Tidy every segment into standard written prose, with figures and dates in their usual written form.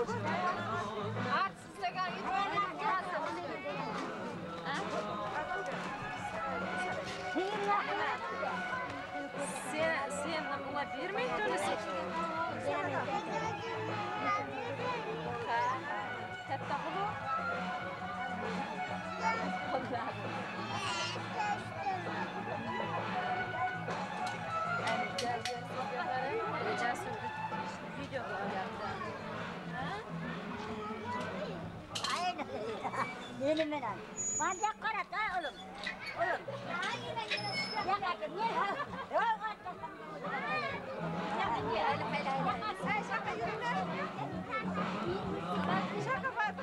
Artistlarga sen nima bermaydi to'lasa? Katta qilib. Video qo'yapti. Yeni merak. Bana karat ha oğlum. Oğlum. Ya bakın ne ha? Yok artık. Sen şaka yürüdün. Şaka var.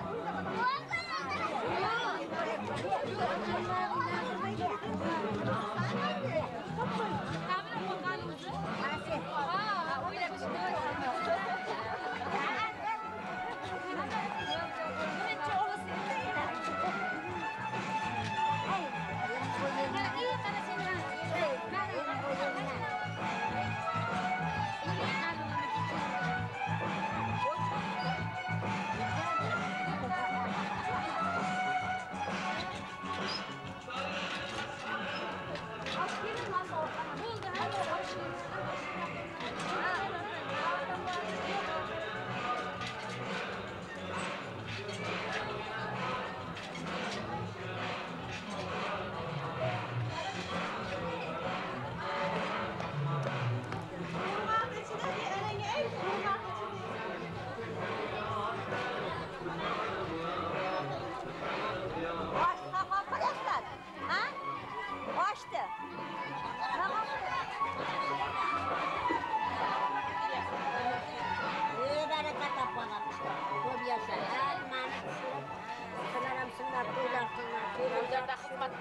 Açtı. Tamam. Bereket yapalım. Çok yaşa. Elman. Sınırım sınır. Tuylar da hizmet.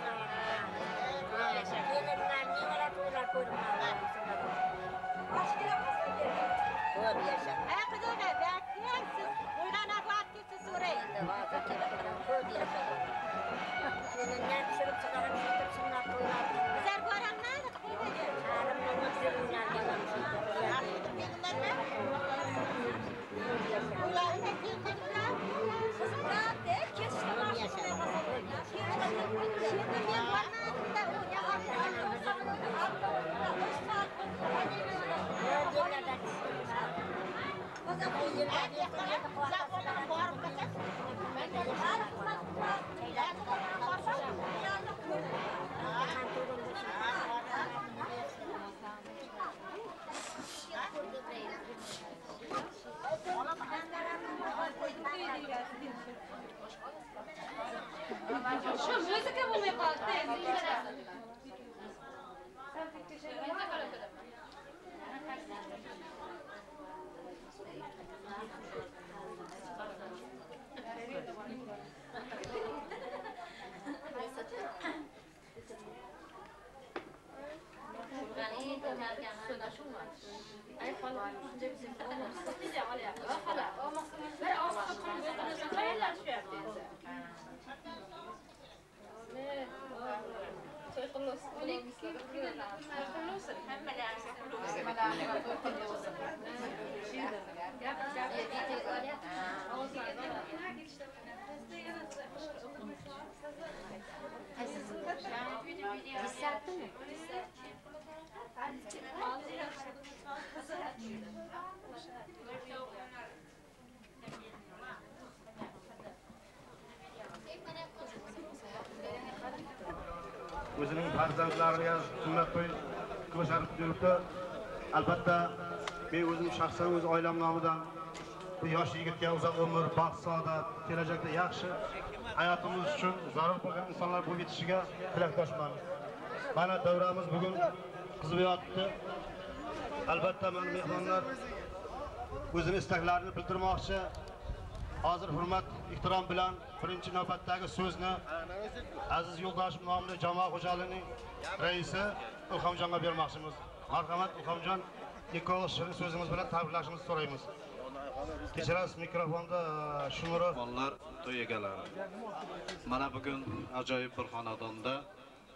Gelinler ne var tuylar koymalar. Başka yapmasın ki. Çok yaşa. Kızım bekleyensiz. Uylanak vakti sorayım. Çok yaşa. Gelinler pişirip çıkarıp sütüp sınır tuylar. Güzel bu aram nerede? Halimden güzelliğinden gelen. Uylarım ettiğim kızımlar. Kızımlar de kestim aşkına. Şimdi ben varmadım da o yakarım. O zaman yerlerde zaten var mı kaçar? Ben de Şu müzik bulmaya kalktı. يعني كان سنة شو ما أي خلاص جبت الفلوس تيجي عليها خلاص لا أصلا لا شو خلص خلص الحمد O'zining farzandlariga sunnat to'y ko'rsatib yuribdi. Albatta, men o'zim shaxsan o'z oilam nomidan bu yosh yigitga uzoq umr, baxt, saodat, kelajakda yaxshi hayotimiz uchun zarur bo'lgan insonlar bo'lib yetishiga tilakdoshman. Mana davramiz bugun qizib yotibdi. Albatta, mana mehmonlar o'zining istaklarini bildirmoqchi. Hozir hurmat, ehtirom bilan birinchi navbatdagi so'zni Aziz Yo'ldoshov nomli jamoa xo'jaligining raisi Ilhomjonga bermoqchimiz. Marhamat Ilhomjon, ikki og'iz shirin so'zingiz bilan tabriklashimizni so'raymiz. Kechirasiz mikrofonda Shumurov. Mehmonlar, to'y egalari. Mana bugun ajoyib bir xonadonda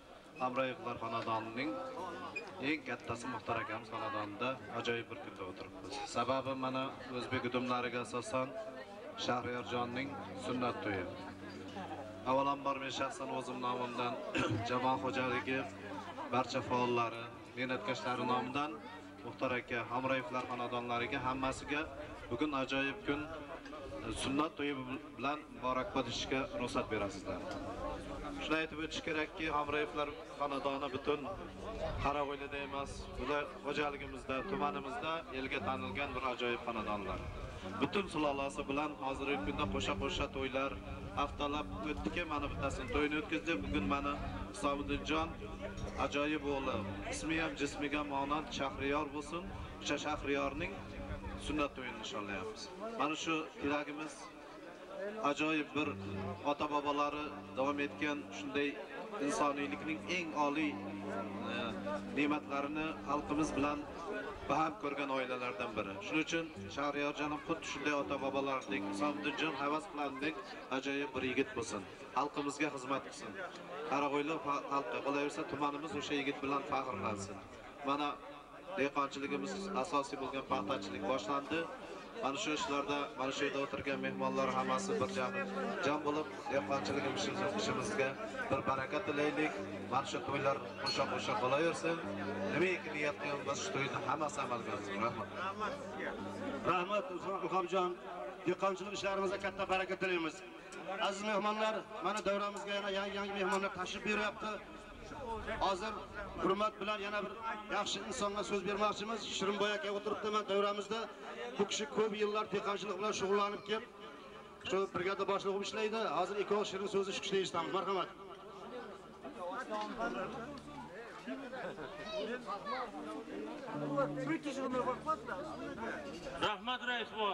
Hamroyevlar xonadonining eng kattasi Muxtor akamiz xonadonida ajoyib bir kunda o'tiribmiz. Sababi mana o'zbek udumlariga asosan Shahriyorjonning sunnat to'yi. Avvalambor men shaxsan o'zim nomimdan jamoat xo'jaligi barcha faollari, mehnatgashlari nomidan Muxtor aka, Hamroyevlar xonadonlariga hammasiga bugun ajoyib kun sunnat to'yi bilan muborakbod etishga ruxsat berasizlar. Shuni aytib o'tish kerakki, Hamroyevlar xonadoni butun Qarag'o'ylida emas, bular xo'jaligimizda, tumanimizda elga tanilgan bir ajoyib xonadonlar. Butun sulolasi bilan hozirgi kunda qo'sha-qo'sha to'ylar haftalab o'tdiki, mana bittasini to'yini o'tkazdi. Bugun mana Hisomiddinjon ajoyib o'g'li, ismi ham jismiga monand Shahriyor bo'lsin. O'sha Shahriyorning sunnat to'yini nishonlayapmiz. Mana shu tilagimiz ajoyib bir ota-bobolari davom etgan shunday insoniylikning eng oliy ne'matlarini xalqimiz bilan baham ko'rgan oilalardan biri. Shuning uchun Shahriyorjon xuddi shunday ota-bobolardek, Hisomiddinjon havas qilgandek ajoyib bir yigit bo'lsin. Xalqimizga xizmat qilsin. Qarag'o'yli xalqi qolaversa tumanimiz o'sha yigit bilan faxrlansin. Mana dehqonchiligimiz asosiy bo'lgan paxtachilik boshlandi. Mana shu ishlarda, mana shu yerda o'tirgan mehmonlar hammasi bir jam bo'lib, dehqonchiligimizga bir baraka tilaylik. Mana shu to'ylar qo'sha-qo'sha bo'laversin. Nimaiki niyat qilganmiz, shu to'yni hammasi amalga oshsin. Rahmat. Rahmat Uxamjon. Dehqonchilik ishlarimizga katta baraka tilaymiz. Aziz mehmonlar, mana davramizga yana yangi mehmonlar tashrif beryapti. Hozir hurmat bilan yana bir yaxshi insonga so'z bermoqchimiz. Shirinboy aka o'tiribdi men davramizda. Bu kishi ko'p yillar dehqonchilik bilan shug'ullanib kelib, shu brigada boshlig'i bo'lib ishlaydi. Hozir ikkovi shirin so'zni shu kishida eshitamiz. Marhamat. Rahmat rais bu.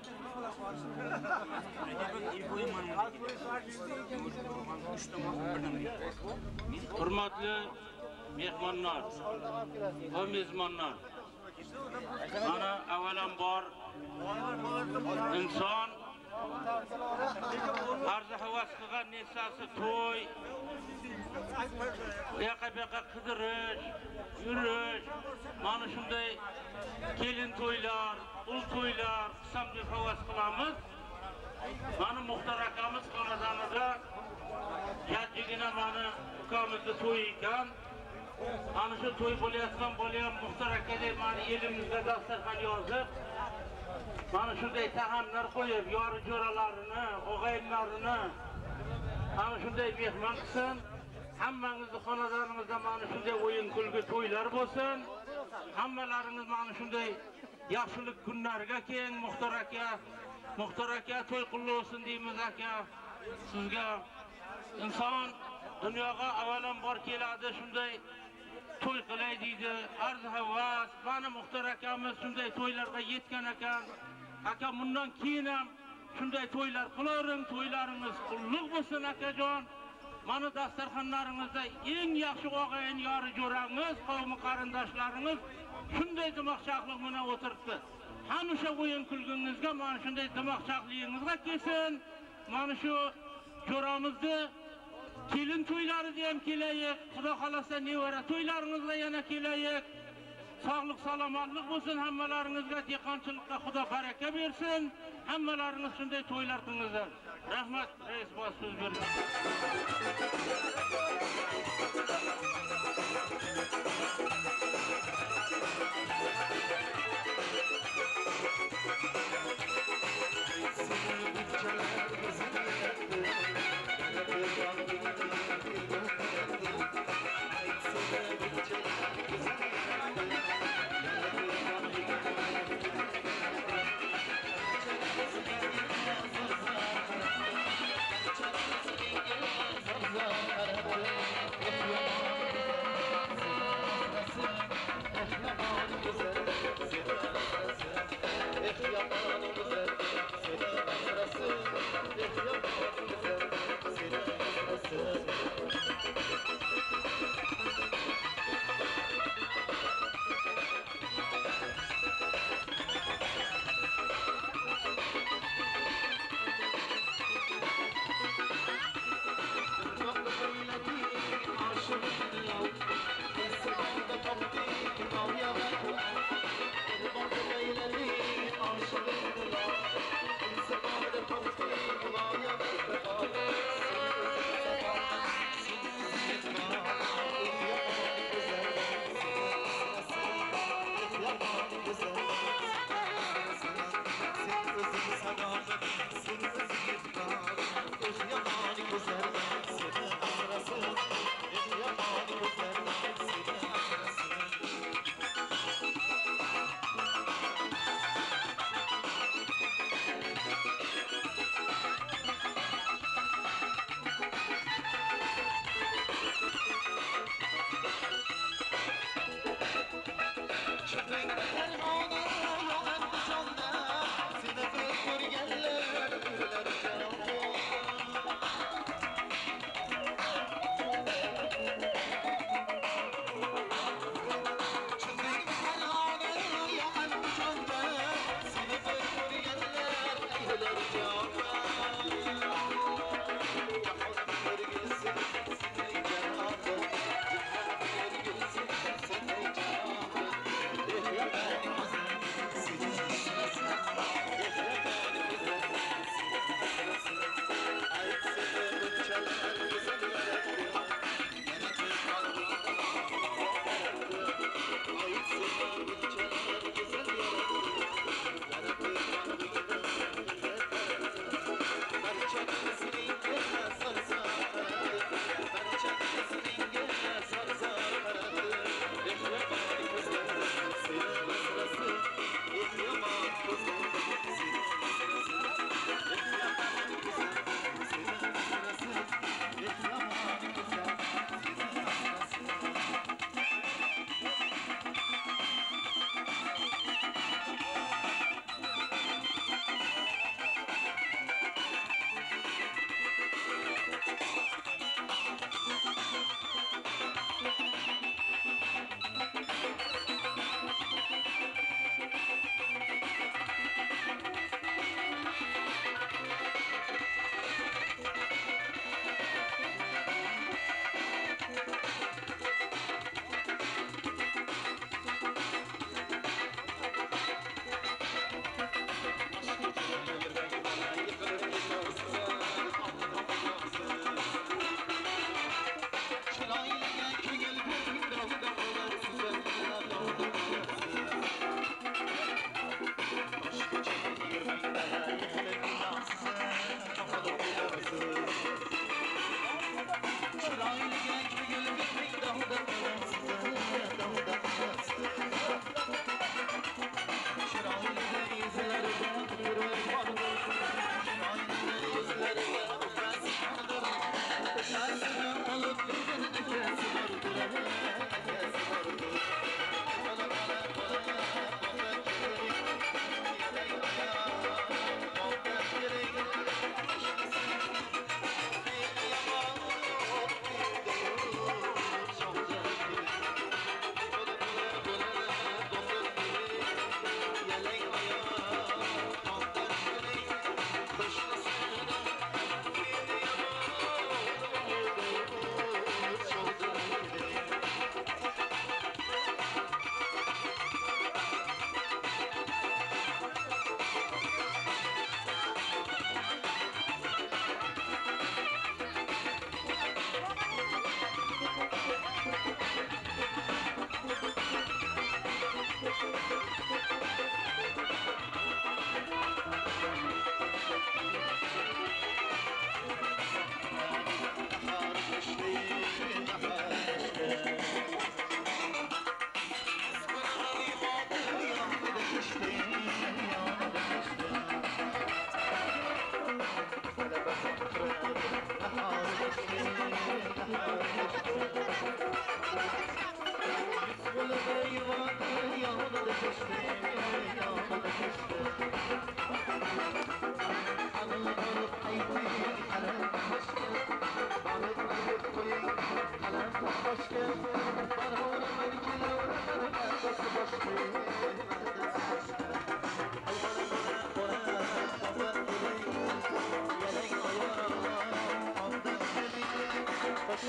Hurmatli mehmonlar va mezmonlar. Mana avvalambor inson arzu havas qilgan narsasi to'y, yoqa-yoqa qidirish, yurish, mana shunday kelin to'ylar, ul to'ylar qilsam deb havas qilamiz. Mana Muxtor akamiz xonadonida jajjigina mana ukamizning to'yi ekan. Ana shu to'y bo'layotgan ham Muxtor aka deb mana elimizga dasturxon yozib, mana shunday taomlar qo'yib, yori jo'ralarini, o'g'aylarini ana shunday mehmon qilsin. Hammangizni xonadoningizda mana shunday o'yin kulgi to'ylar bo'lsin. Hammalaringiz mana shunday yaxshilik kunlarga keng Muxtor aka to'y qilib olsin deymiz aka. Sizga inson dunyoga avvalambor keladi, shunday to'y qilay deydi, arzu havas. Mana Muxtor akamiz shunday to'ylarga yetgan ekan. Aka bundan keyin ham shunday to'ylar qilaring, to'ylaringiz qulluq bo'lsin akajon. Mana dasturxonlaringizda eng yaxshi o'g'ayin yori jo'rangiz, qavmi qarindoshlaringiz shunday dimoqchaqlik bilan o'tiribdi. Hamisha o'yin kulgingizga mana shunday dimoqchaqligingizga kelsin. Mana shu jo'ramizni kelin to'ylarida ham kelayik. Xudo xolasa nevara to'ylaringizga yana kelayik. Sog'lik, salomatlik bo'lsin hammalaringizga, dehqonchilikqa Xudo baraka bersin. Hammalaringiz shunday to'ylar qilingizlar. Rahmat, rais bosh so'z berdi.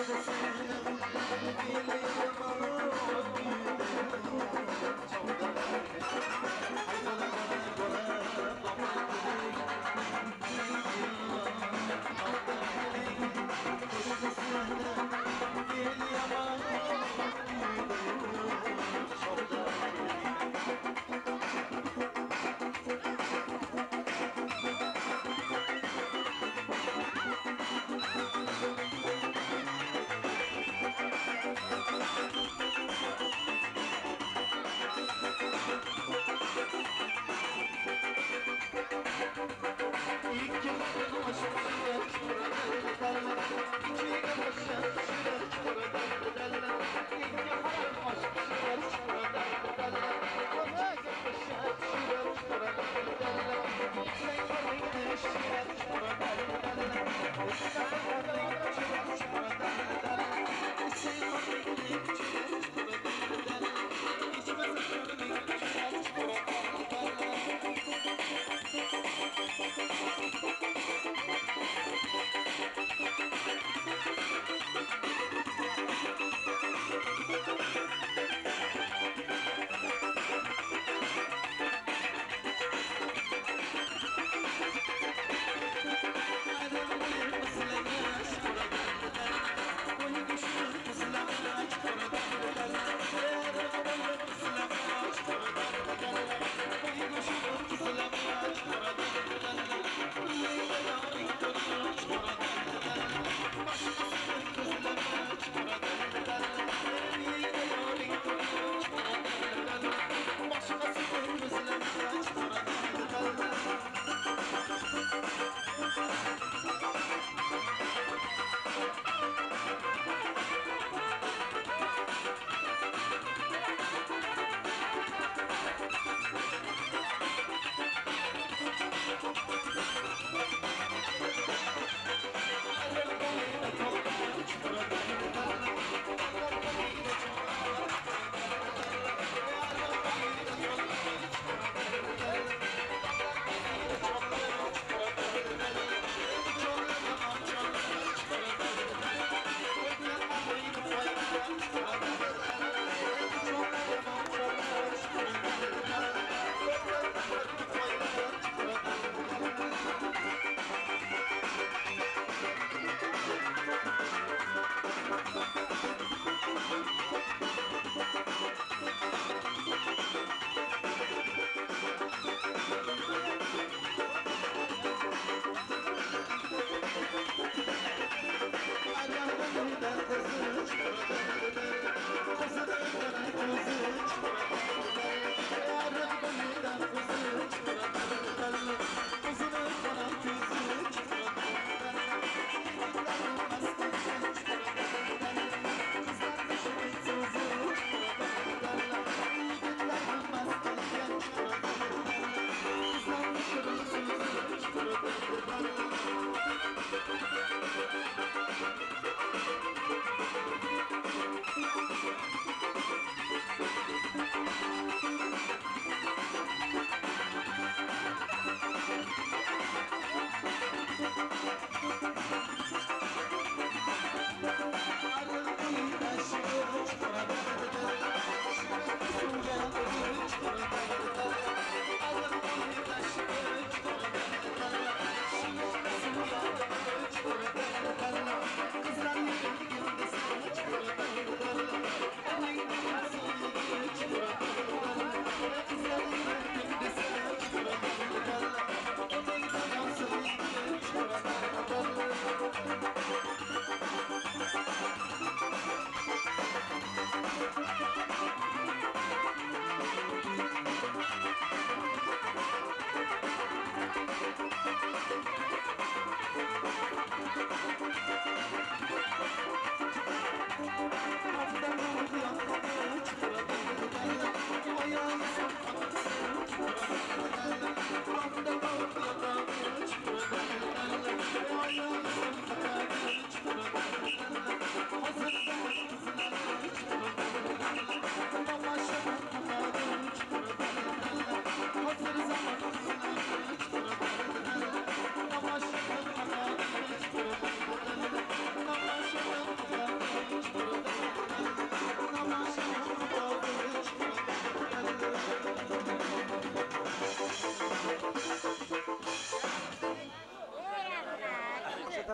Thank you.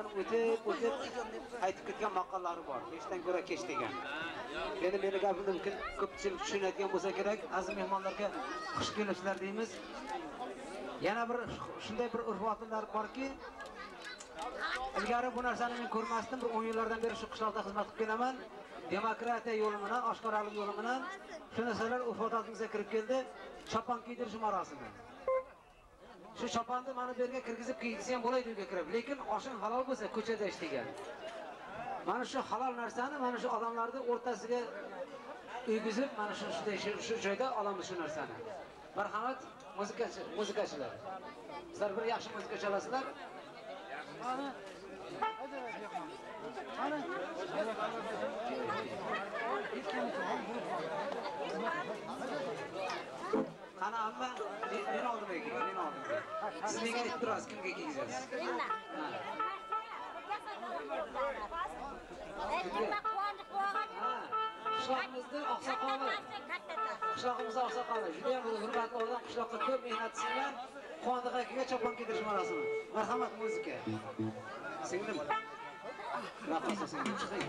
zamonlarning o'tib aytib ketgan maqollari bor. Hechdan ko'ra kech degan. Endi meni gapimni mumkin ko'pchilik tushunadigan bo'lsa kerak. Aziz mehmonlarga xush kelibsizlar deymiz. Yana bir shunday bir urf-odatlar borki, ilgari bu narsani men ko'rmasdim. Bir 10 yillardan beri shu qishloqda xizmat qilib kelaman. Demokratiya yo'li bilan, oshkoralik yo'li bilan shu narsalar urf-odatimizga kirib keldi. Chopon kiydirish marosimi. Shu choponni mana bu yerga kirgizib kiydisi ham bo'ladi uyga kirib. Lekin oshing halol bo'lsa ko'chada ishlaygan. Mana shu halol narsani mana shu odamlarning o'rtasiga uyg'izib, mana shu joyda olamiz shu narsani. Marhamat, muzikachilar. Sizlar bir yaxshi muzika chalasizlar. Qani amma, men oldimga keling, men oldimga. Siz menga aytib turasiz, kimga kiygizasiz? Qishlog'imizda oqsoqoli. Qishlog'imizda oqsoqoli. Juda ham hurmatli odam, qishloqqa ko'p mehnat qilgan. Qondiq akaga chopon kiydirish marosimi. Marhamat, muzika. Singlim. Nafas singlim chiqing.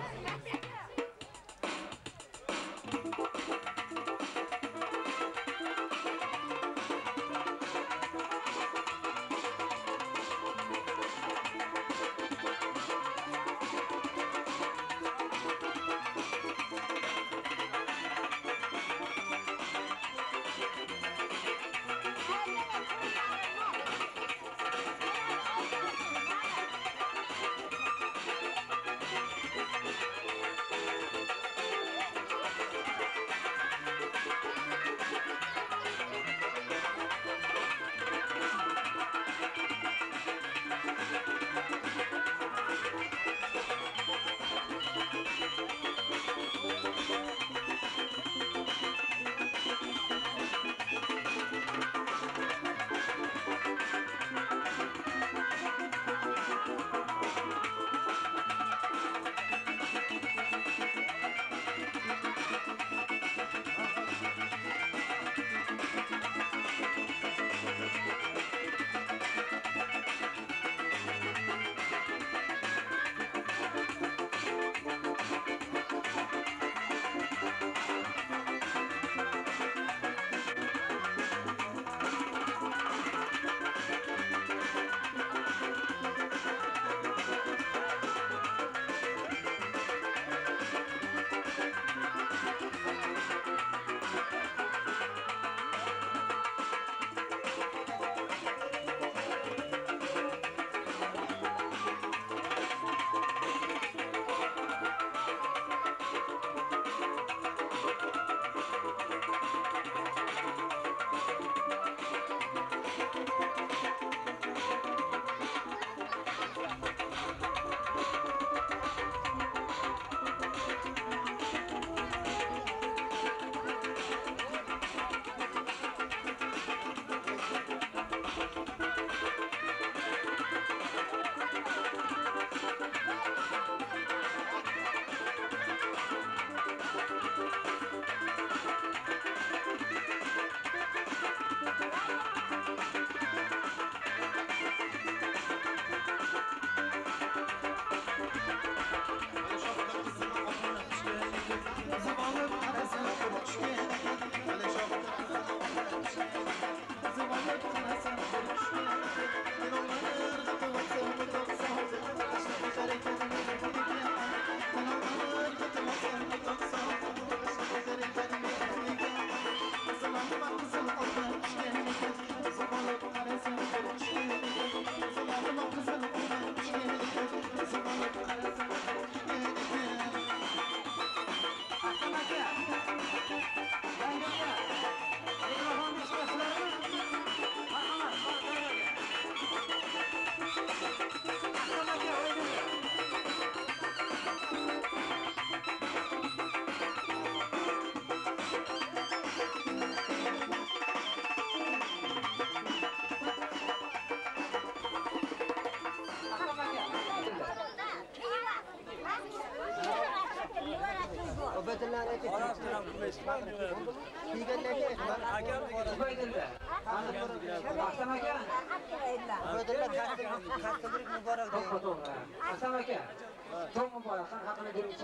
Aslan aka. To'g'ri muborak, haqini beruvchi.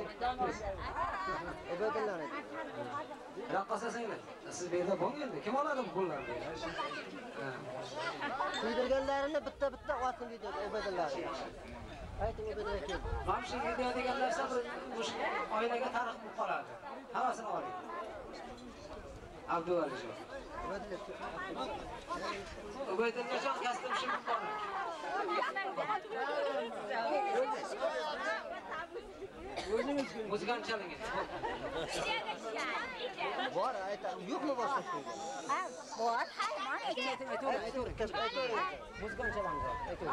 Raqqasasinglar. Siz bu yerda bo'lganda kim oladi bu pullarni? Kuydirganlarini bitta otib yurdi Ubaydullar. Ayting Ubaydullar kim? Mana shu video degan narsa bir oilaga tarix bo'lib qoladi. Hammasini oling. Abduvalijon. Ubaydullarjon kastim shu qoldi. Muzikani chalingiz. Bor, aytaman. Yo'qmi boshqa shu? Ha, bor. Ayting. Muzikani chalingiz.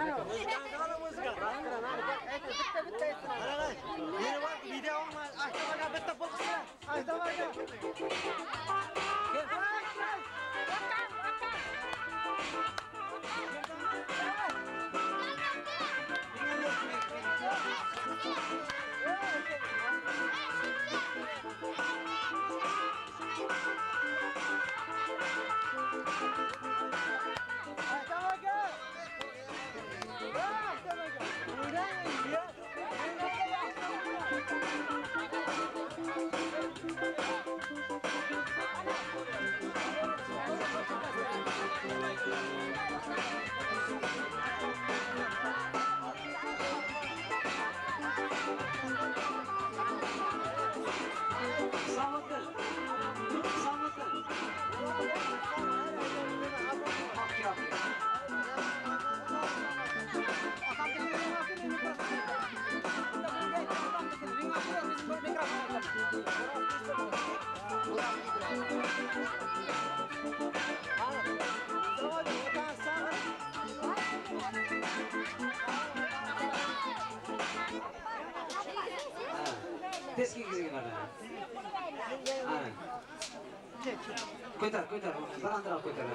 Teski gizgin Ko'tar. Balandroq ko'tar.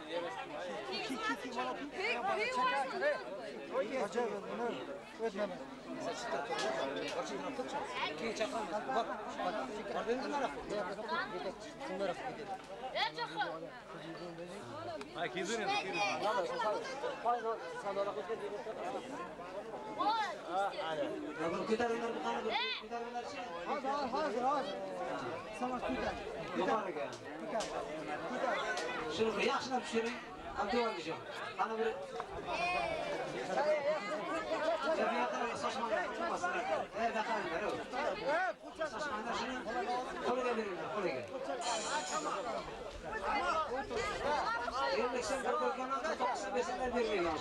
Şunu yaxshilab tushiring. Abduvalijon. Qani bir Tabiatlar sochmanlar tutmasınlar. Bakalım. Sochmanlar shuni qo'liga beringlar, qo'liga. Endi sen bir ko'rgandan to'qqizta bersalar bermayman.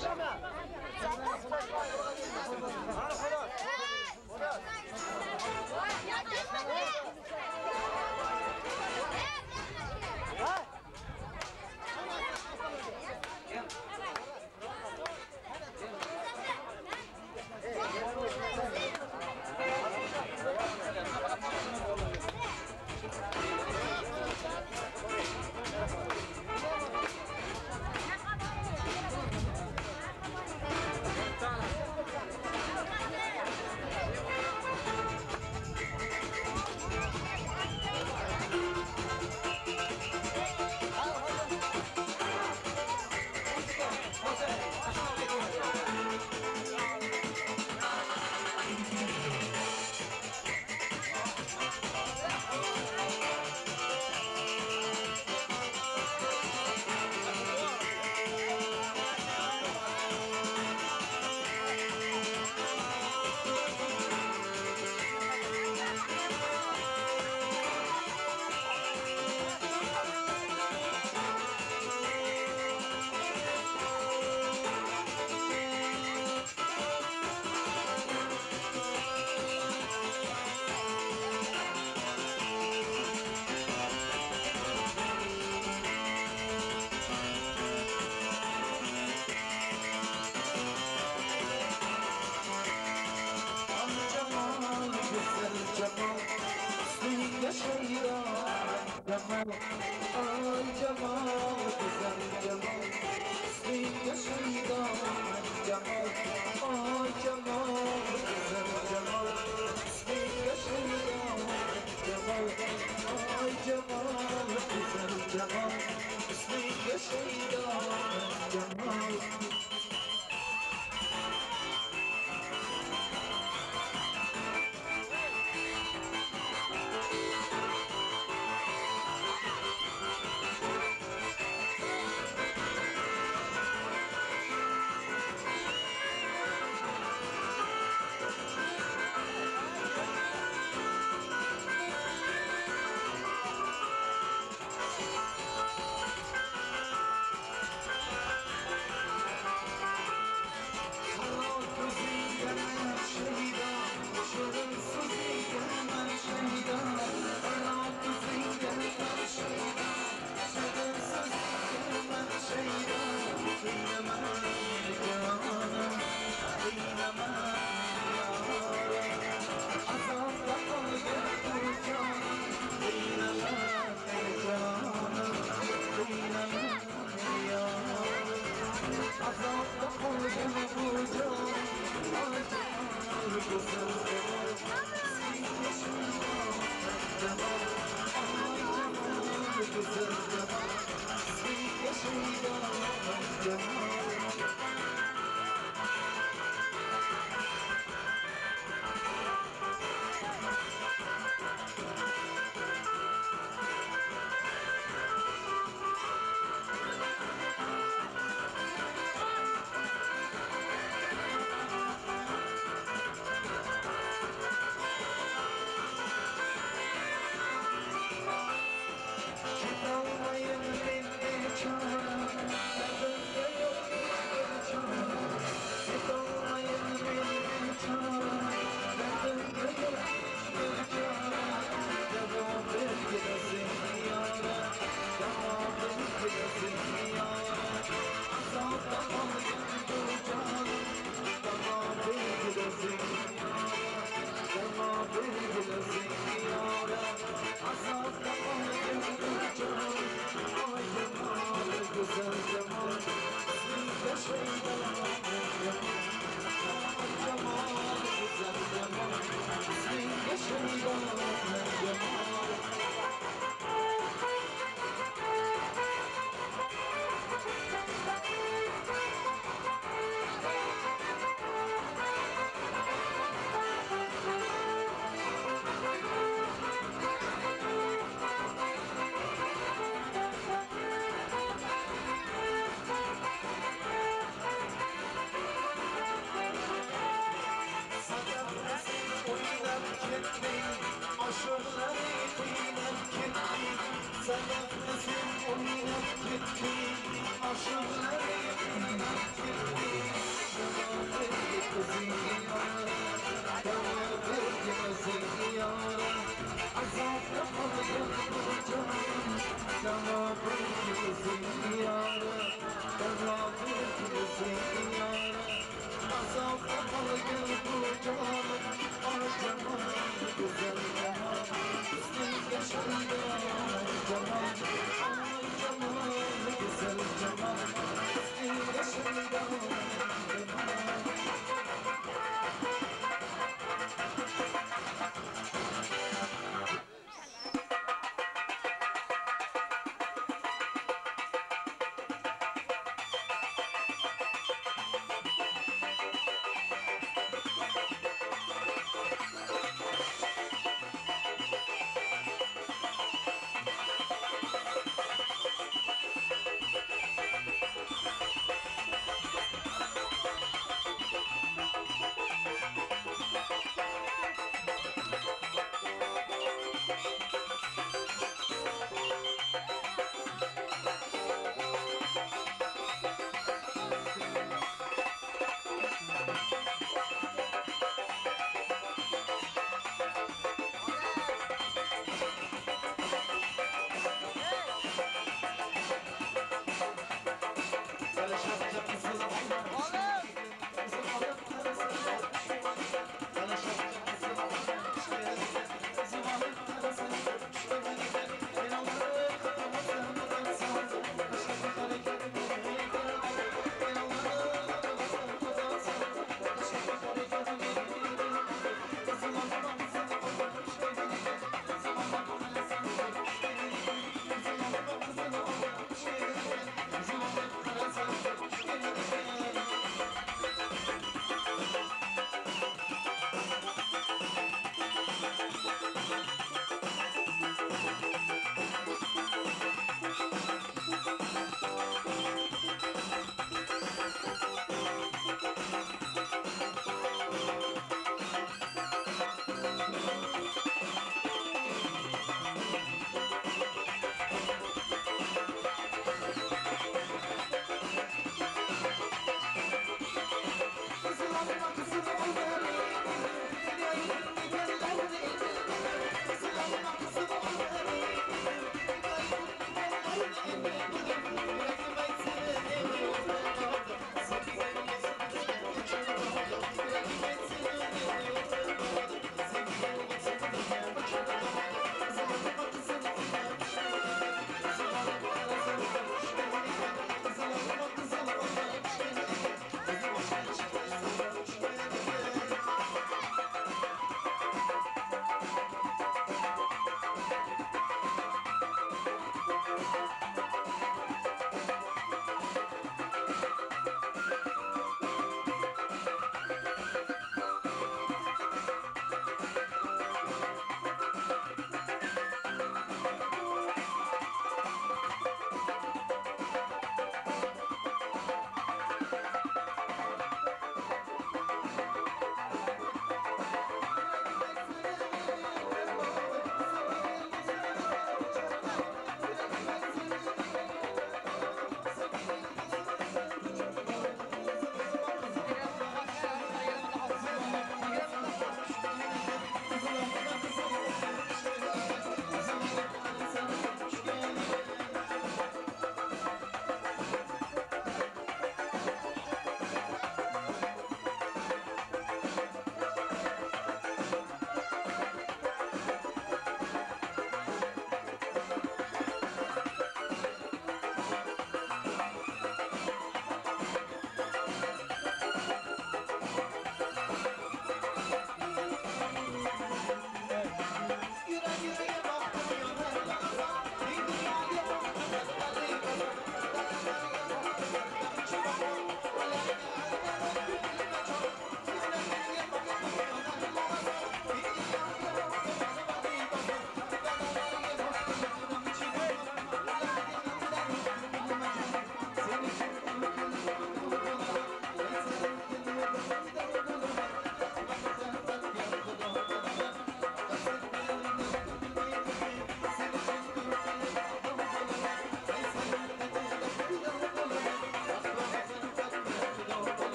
Olmayın beni çağıran,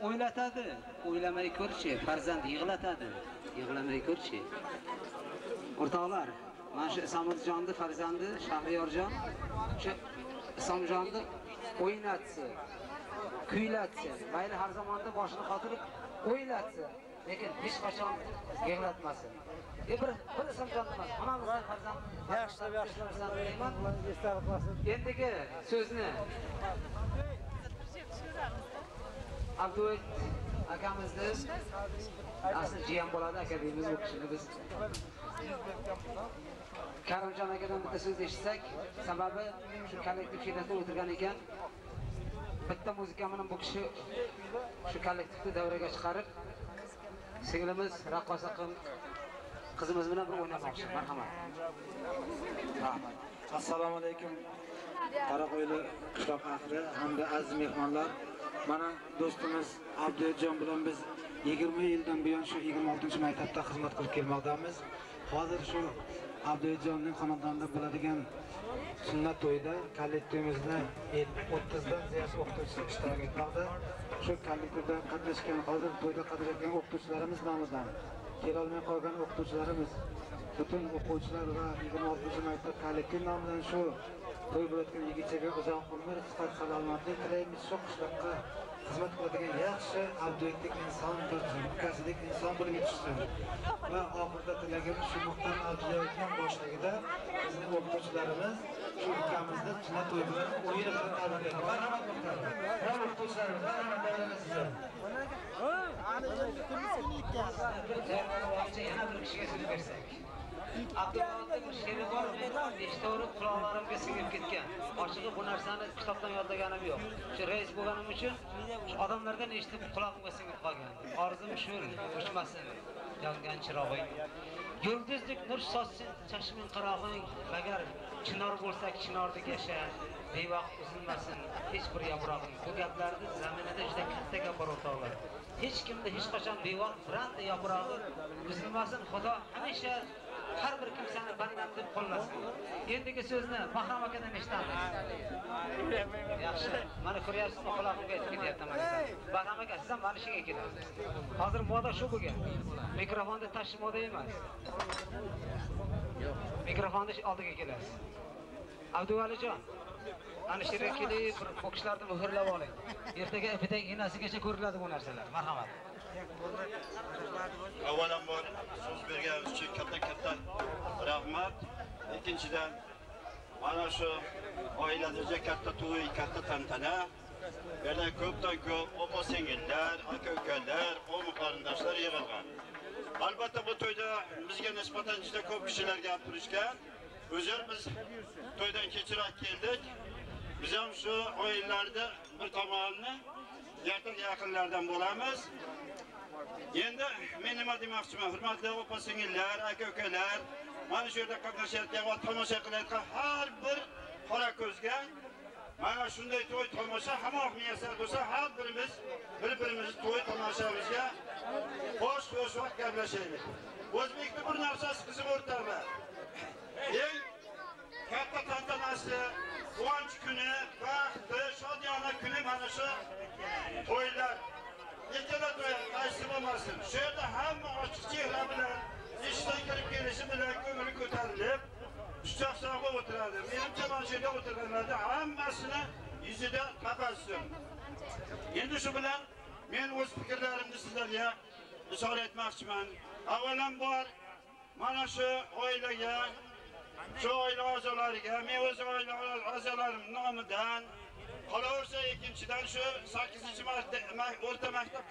o'ylatadi. O'ylamay ko'rchi, farzand yig'latadi. Yig'lamay ko'rchi. O'rtoqlar, mana shu Isomiddinjonning farzandi Shahriyorjon shu Isomiddinjonni o'ynatsa, kuylatsa, mayli har zamonda boshini qotirib o'ylatsa, lekin hech qachon yig'latmasin. Bir Isomiddinjon emas, hammamizning farzand. Yaxshilab deyman. Endigi so'zni Abduvet akamizni asli jiyan bo'ladi, aka deymiz bu kishini biz. Karimjon akadan bitta so'z eshitsak, sababi shu kollektiv shiddatda o'tirgan ekan. Bitta muzika bilan bu kishi shu kollektivni davraga chiqarib, singlimiz raqqosa qizimiz bilan bir o'ynamoqchi. Marhamat. Rahmat. Assalomu alaykum. Qaraqo'yli qishloq ahli hamda aziz mehmonlar. Mana do'stimiz Abdujon bilan biz 20 yildan buyon shu 26-maktabda xizmat qilib kelmoqdamiz. Hozir shu Abdujonning xonadonida bo'ladigan sunnat to'yida kollektivimizda 30 dan ziyod o'qituvchi ishtirok etmoqda. Shu kollektivda qatnashgan, hozir to'yda qatnashgan o'qituvchilarimiz nomidan kela olmay qolgan o'qituvchilarimiz, butun o'quvchilar va 26-maktab kollektiv nomidan shu to'y bo'layotgan yigitchaga uzoq umr, sihat, salomatlik tilaymiz. Shu qishloqqa xizmat qiladigan yaxshi abduetlik inson, bir mukassidek inson bo'lib yetishsin. Va oxirida tilagimiz shu muhtar Abdullayev boshlig'ida bizning o'qituvchilarimiz shu ukamizni sunnat to'y bilan o'yin bilan tabriklaydi. Marhamat muhtar. Va o'qituvchilarimiz, marhamat davraga sizlar. Yana bir kishiga so'z bersak. Abdullohning bir she'ri bor, eshitib quloqlarimga singib ketgan. Ochig'i bu narsani kitobdan yodlaganim yo'q. Shu reis bo'lganim uchun shu odamlardan eshitib quloqimga singib qolgan. Orzum shu, o'chmasin yongan chirog'ing. Yulduzdek nur sochsin chashmin qirog'ing, agar chinor bo'lsak chinordek yasha, bevaqt uzilmasin hech bir yaprog'ing. Bu gaplarni zaminida juda katta gap bor o'rtoqlar. Hech kimda hech qachon bevaqt birorta yaprog'i uzilmasin. Xudo hamisha har bir kimsani bandam deb qo'llasin. Endigi so'zni Bahrom akadan eshitamiz. Yaxshi. Mana ko'ryapsizmi, quloqimga yetib ketyapti mana. Bahrom aka, siz ham mana shuga kelasiz. Hozir moda shu bo'lgan. Mikrofonni tashish moda emas. Yo'q. Mikrofonni oldiga kelasiz. Abduvalijon, ana shu yerga kelib, bir o'qishlarni muhrlab oling. Ertaga ipiday enasigacha ko'riladi bu narsalar. Marhamat. Avvalambor so'z berganingiz uchun katta rahmat. Ikkinchidan mana shu oiladagi katta to'y, katta tantana. Yana ko'pdan ko'p opa-singillar, aka-ukalar, qo'm-qarindoshlar yig'ilgan. Albatta bu to'yda bizga nisbatan juda ko'p kishilar gapirishgan. O'zim biz to'ydan kechroq keldik. Biz ham shu o'yinlarda bir tomonni yaqinlardan bo'lamiz. Endi men nima demoqchiman, hurmatli opa-singillar, aka-ukalar, mana shu yerda qatnashayotgan va tomosha qilayotgan har bir qora ko'zga mana shunday to'y tomosha hamoq muyassar bo'lsa, har birimiz bir-birimizni to'y tomoshamizga xo'sh vaqt gaplashaylik. O'zbekda bir narsasi qiziq o'rtoqlar. Eng katta tantanasi, quvonch kuni, baxtli, shodiyona kuni mana shu to'ylar. Ikkala to'y qaysi bo'lmasin. Shu yerda hamma ochiq chehra bilan ishdan kirib kelishi bilan ko'ngli ko'tarilib, quchoq sog'ib o'tiradi. Menimcha mana shu yerda o'tirganlarda hammasini yuzida tabassum. Endi shu bilan men o'z fikrlarimni sizlarga ishora etmoqchiman. Avvalambor mana shu oilaga, shu oila a'zolariga, men o'z oila a'zolarim nomidan qolaversa, ikkinchidan shu 8-marta o'rta maktab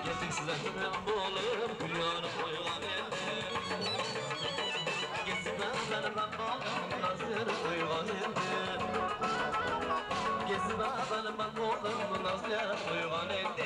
Sizden tümen bolup gülüyor koygan endi Gezime benim bolup nazır koygan endi Gezime benim bolup nazır koygan endi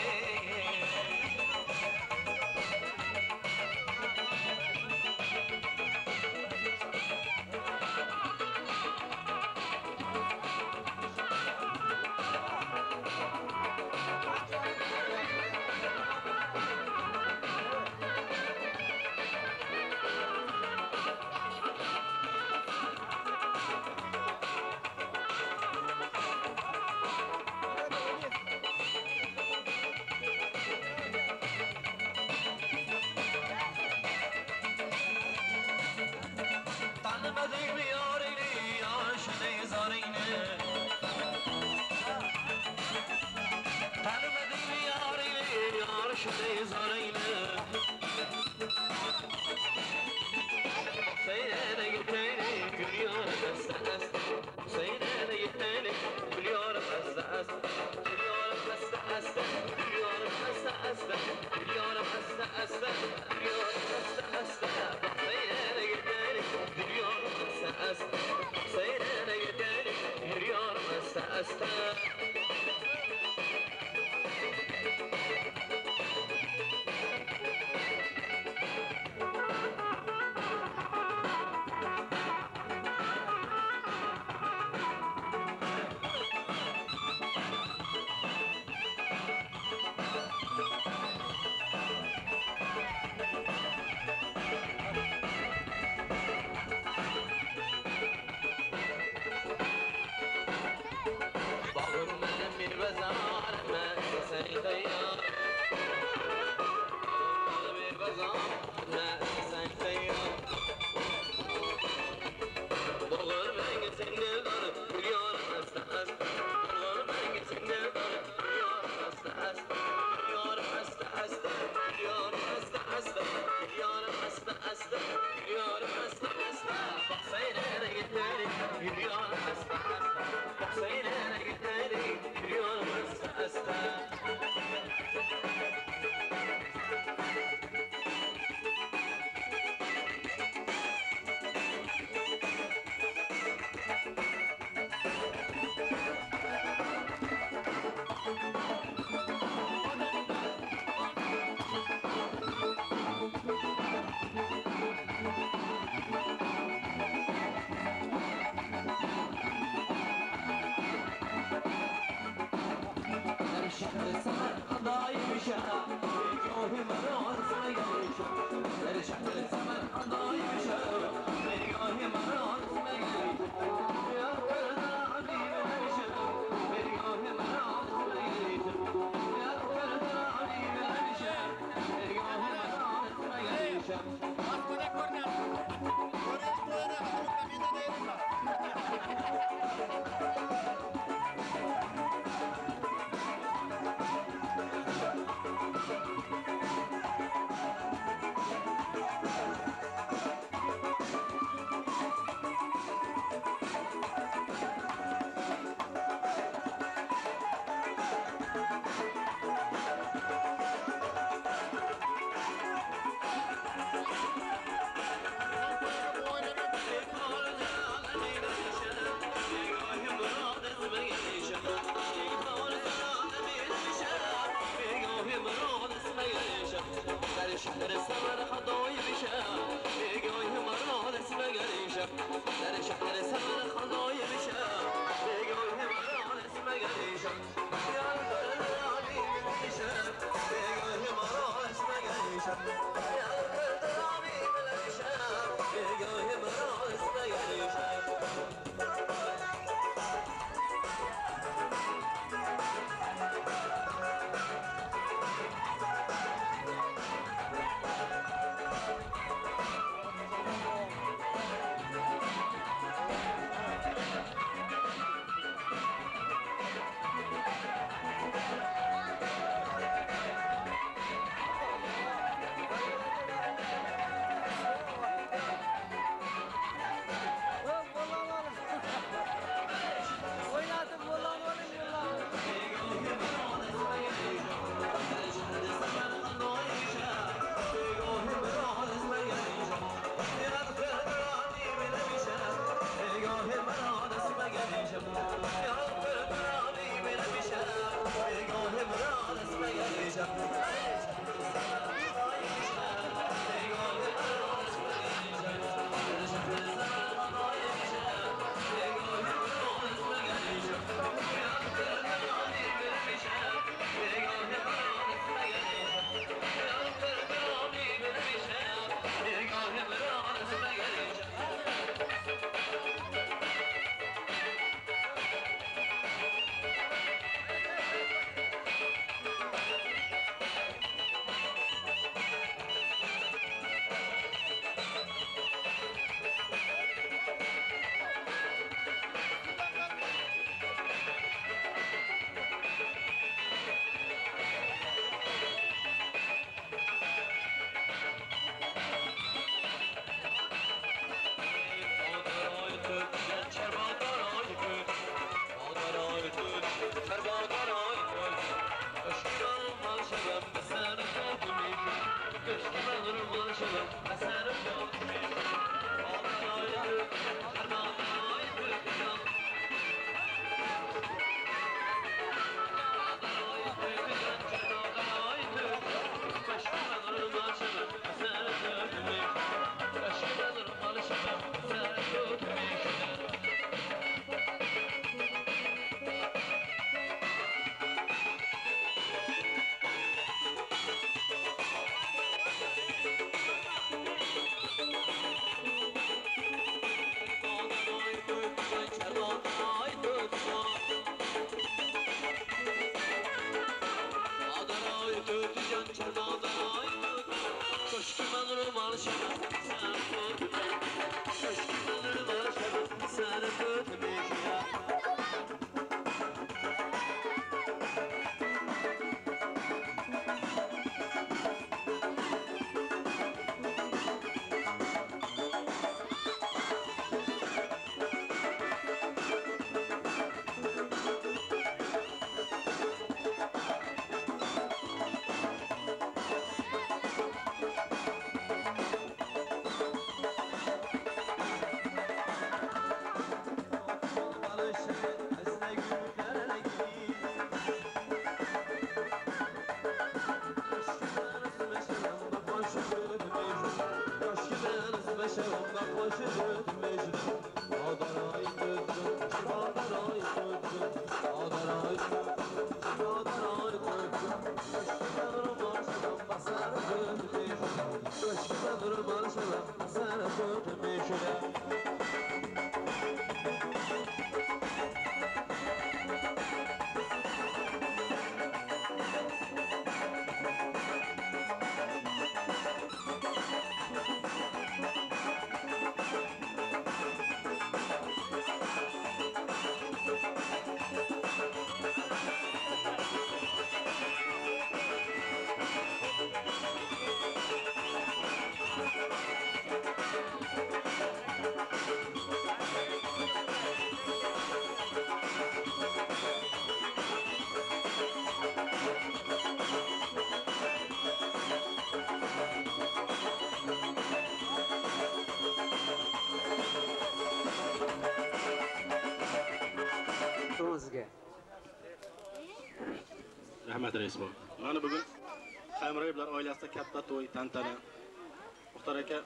Rahmat rais bor. Mana bugun Xamirayevlar oilasida katta to'y, tantana. Muxtar aka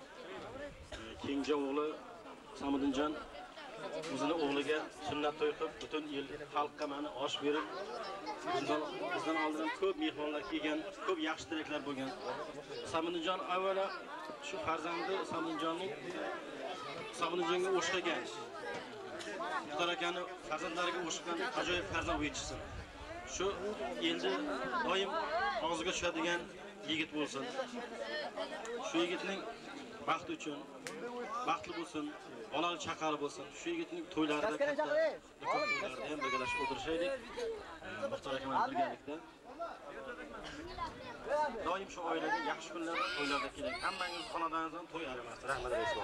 keyingi o'g'li Samiddinjon o'zini o'g'liga sunnat to'y qilib, butun yil xalqqa mana osh berib, bizdan oldin ko'p mehmonlar kelgan, ko'p yaxshi tilaklar bo'lgan. Samiddinjon avvalo shu farzandi Samiddinjonga o'xshagan. Muxtar akani farzandlariga o'xshagan ajoyib farzand o'yinchisi. Shu endi doim og'ziga tushadigan yigit bo'lsin. Shu yigitning baxti uchun baxtli bo'lsin, bolali chaqali bo'lsin. Shu yigitning to'ylarida to'ylarda ham birgalashib o'tirishaylik. Muxtar aka bilan birgalikda. Doim shu oilaga yaxshi kunlarda, to'ylarda keling. Hammangiz xonadoningizdan to'y aramasdan rahmat aytasiz.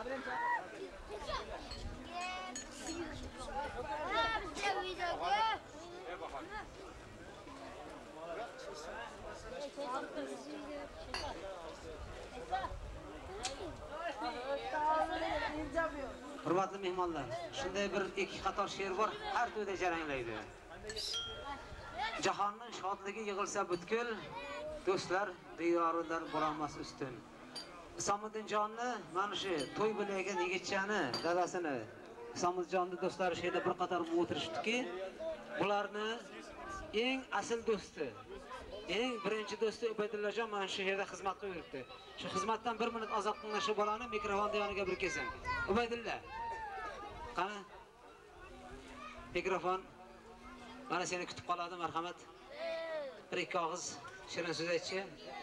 Hurmatli mehmonlar, shunday bir ikki qator she'r bor, har to'yda jaranglaydi. Jahonning shodligi yig'ilsa butkul, do'stlar diyoridan bo'lolmas ustun. Samiddinjonni mana shu to'y bo'layotgan yigitchani, dadasini, Samiddinjonni do'stlari shu yerda bir qator o'tirishibdiki, bularni eng asl do'sti, eng birinchi do'sti Ubaydullajon mana shu yerda xizmat qilib yuribdi. Shu xizmatdan 1 minut ozod qilgan shu bolani mikrofonni yoniga bir kelsin. Ubaydulla, qani? Mikrofon mana seni kutib qoladi, marhamat. Bir ikki og'iz shirin so'z aytchi.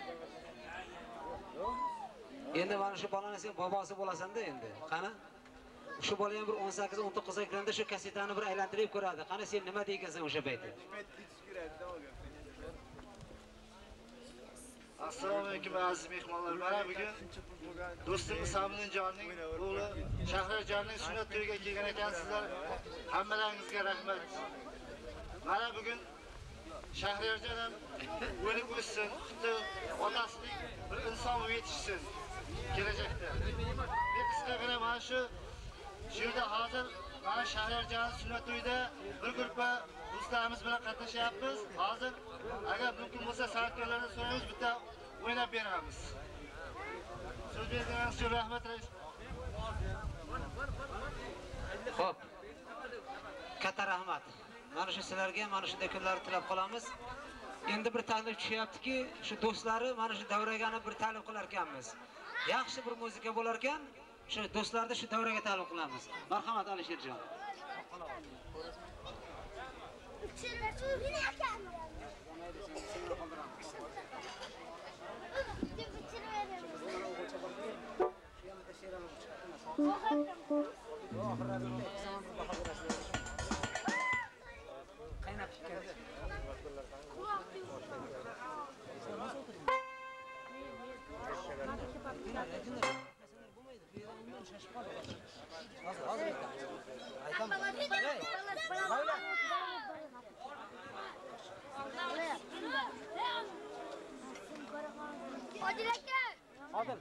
Endi mana shu bolani sen bobosi bo'lasan-da endi. Qani? Shu bola ham bir 18-19 ga kirganda shu kasetani bir aylantirib ko'radi. Qani sen nima deygansan o'sha paytda? Assalomu alaykum aziz mehmonlar. Mana bugun do'stimiz Samiddinjonning o'g'li Shahriyarjonning sunnat to'yiga kelgan ekansizlar. Hammalaringizga rahmat. Mana bugun Shahriyarjon ham o'lib o'ssin, xuddi otasining bir inson sağlam yetişsin gelecekte. Bir kısqagina mana shu yerda hozir mana Shahriyarjon sunnat uyida bir guruhga do'stlarimiz bilan qatnashyapmiz. Hozir agar mumkin bo'lsa san'atkorlardan so'raymiz, bitta o'ynab beramiz. So'z berganingiz uchun rahmat rais. Xo'p. Katta rahmat. Mana shu sizlarga mana shunday kunlarni tilab qolamiz. Endi bir taklif tushyaptiki, shu do'stlari mana shu davragani bir taklif qilar ekanmiz. Yaxshi bir muzika bo'lar ekan, shu do'stlarni shu davraga taklif qilamiz. Marhamat Alisherjon. Adil aka. Adil.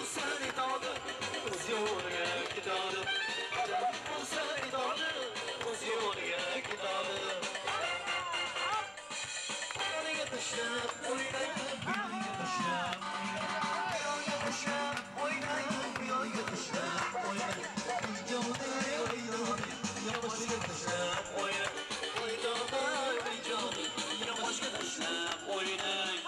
bulsa idadı, kız yoluna gidadı. Adam bulsa idadı, kız yoluna gidadı. Yanıya taşlap oynayın, yanıya taşlap oynayın. Yanıya taşlap oynayın, yanıya taşlap oynayın. Canı oynayın, yavaşça taşlap oynayın. Canı, yavaşça taşlap oynayın.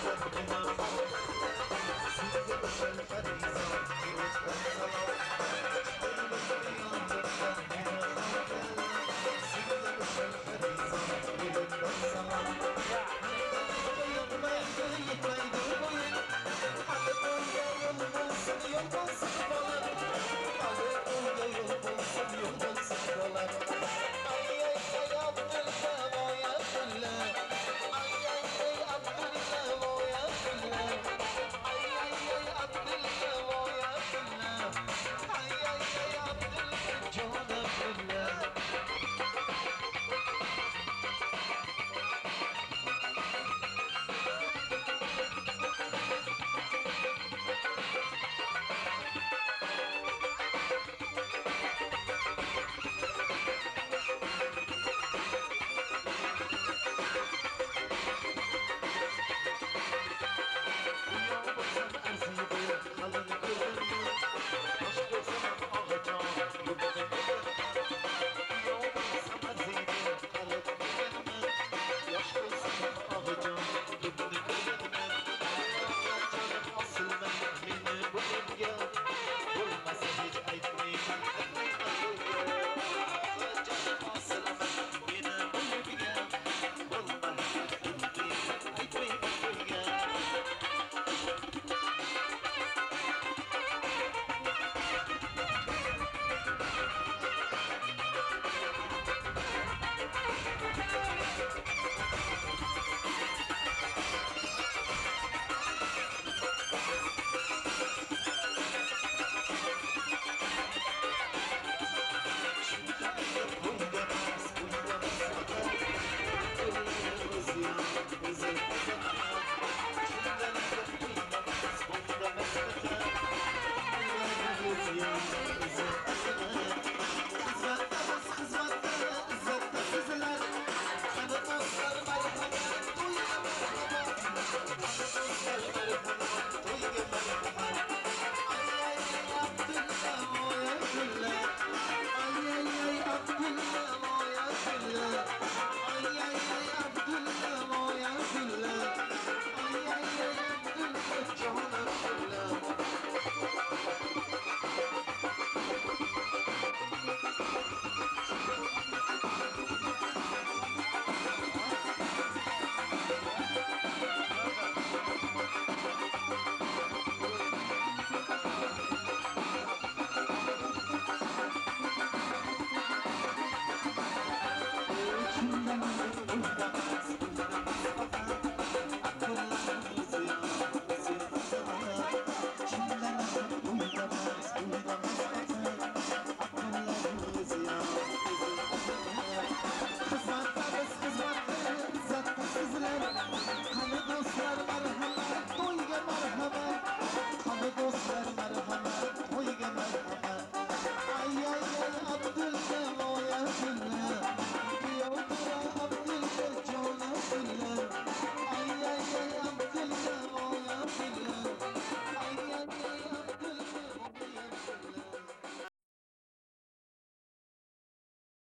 Bundan